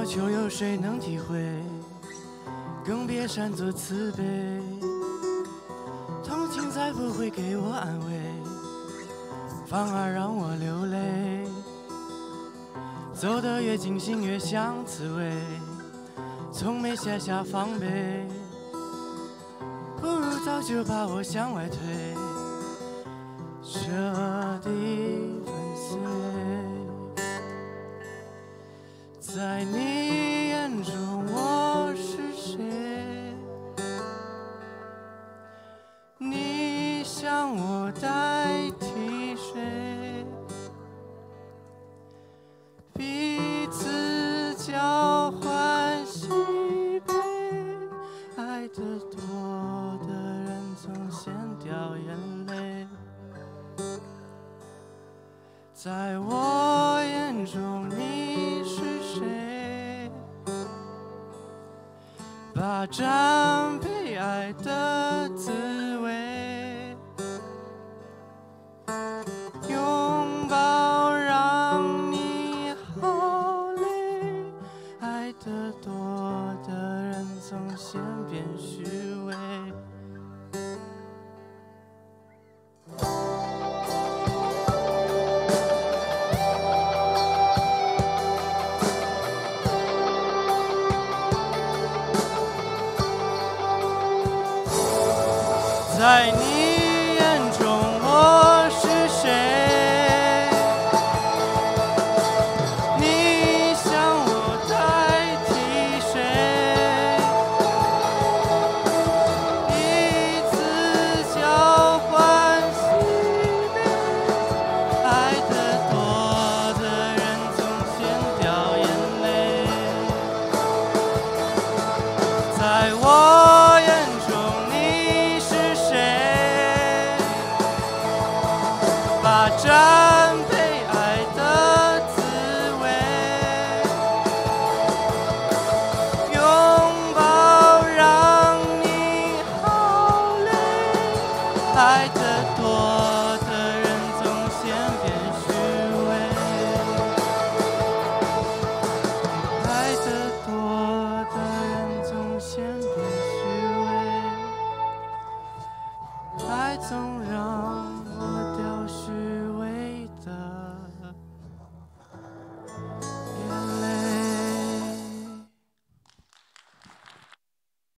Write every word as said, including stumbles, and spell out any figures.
求有谁能体会，更别擅作慈悲。同情再不会给我安慰，反而让我流泪。走得越近，心越像刺猬，从没卸下防备。不如早就把我向外推，彻底粉碎。在你眼中我是谁？你想我代替谁？彼此交换喜悲，爱得多的人总先掉眼泪。在我眼中你是谁？霸占被爱的滋味，拥抱让你好累，爱得多的人总先变虚伪。在你眼中我是谁？你想我代替谁？彼此交换喜悲，爱得多的人总先掉眼泪。在我眼中你是谁？霸占被爱的滋味，拥抱让你好累，爱得多的人总先变虚伪，爱得多的人总先变虚伪，爱总